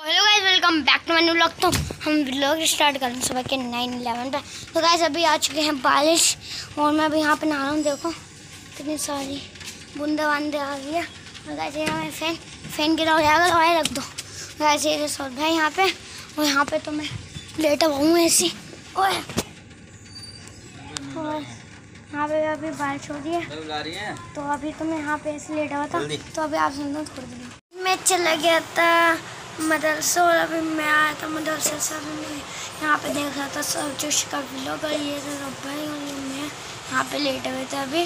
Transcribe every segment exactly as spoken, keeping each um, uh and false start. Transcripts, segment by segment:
Hello guys, welcome back to my new vlog. तो हम vlog start कर रहे हैं सुबह के नाइन इलेवन पे। तो गाइस अभी आ चुके हैं बारिश और मैं अभी यहाँ पे नहा रहा हूँ। देखो कितनी सारी बूंदे बांदे आ गई है। और गाइस ये मैं फैन फैन गिरा हो जाएगा तो आए रख दो। गाइस ये सौद है यहाँ पे और यहाँ पे तो मैं लेटा हूँ ऐसी। और यहाँ पे अभी बारिश हो रही है तो अभी तो मैं यहाँ पे ऐसे लेटा हुआ था। तो अभी आप सुन दो थोड़ी देर मैं चला गया था मदरसे और अभी मैं आया था मदरसे से। अभी मैं यहाँ पे देख रहा था सब जोश का व्लॉग और ये तो भाई और ये मैं यहाँ पे लेटे हुए थे। अभी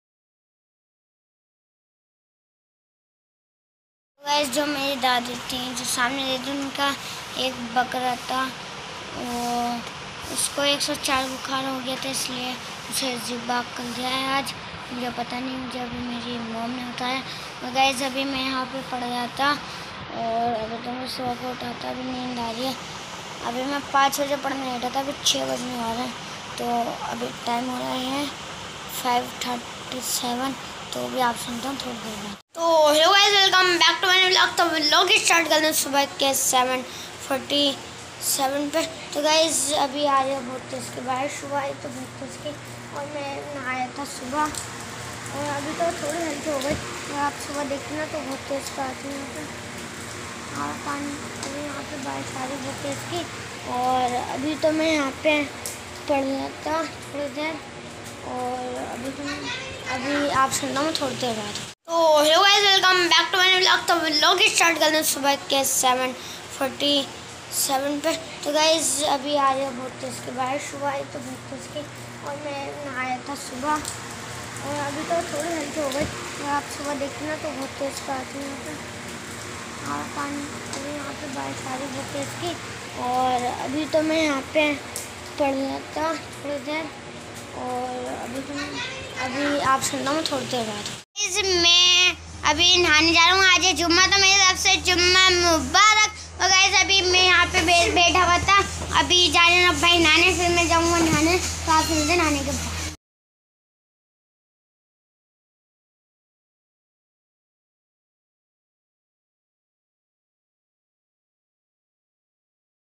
गाइस जो मेरी दादी थी जो सामने रहती उनका एक बकरा था, वो उसको एक सौ चार बुखार हो गया था इसलिए उसे ज़िबा कर दिया है आज। मुझे पता नहीं, मुझे अभी मेरी मॉम ने बताया। और गाइस अभी मैं यहाँ पे पड़ गया था और अभी तो मैं सुबह को उठा था, अभी नींद आ रही है। अभी मैं पाँच बजे पढ़ने बैठा था, अभी छः बजने वाला है। तो अभी टाइम हो रहा है फाइव थर्टी सेवन। तो अभी आप सुनते हैं थोड़ी देर बाद। तो hello guys, welcome back to my new vlog. तो व्लॉग स्टार्ट कर रहे हैं सुबह के सेवन फोर्टी सेवन पे। तो गाइस अभी आ रही है बहुत तेज़ की बारिश। सुबह आई तो बहुत तेज़ की और मैं नहाया था सुबह और अभी तो थोड़ी हल्की हो गई। और आप सुबह देखते ना तो बहुत तेज़ का आती है यहाँ पे और पानी। अभी यहाँ पे बारिश आ रही बहुत तेज़ की और अभी तो मैं यहाँ पे पढ़ रहा था थोड़ी देर और अभी तो मैं अभी आप सुनना मैं थोड़ी देर बाद। तो hello guys, welcome back to my new vlog. तो व्लॉग स्टार्ट कर रहे हैं सुबह के सेवन फोर्टी सेवन पे। तो गाइस अभी आ रही है बहुत तेज़ की बारिश। सुबह आई तो बहुत तेज़ की और मैं नहाया था सुबह और अभी तो थोड़ी हल्की हो गई। और आप सुबह देखते ना तो बहुत तेज़ का आती है यहाँ पे और पानी। अभी यहाँ पे बारिश आ रही बहुत तेज़ की और अभी तो मैं यहाँ पे पढ़ रहा था थोड़ी देर और अभी तो मैं अभी आप सुनना मैं थोड़ी देर बाद। मैं अभी नहाने जा रहा हूँ। आज है जुम्मा, तो मेरी तरफ से जुम्मा मुबारक। और गाइस अभी मैं यहाँ पे बैठा हुआ था, अभी जा रहे हैं भाई नहाने, फिर मैं जाऊँगा नहाने। तो आप सुनते नहाने के बाद।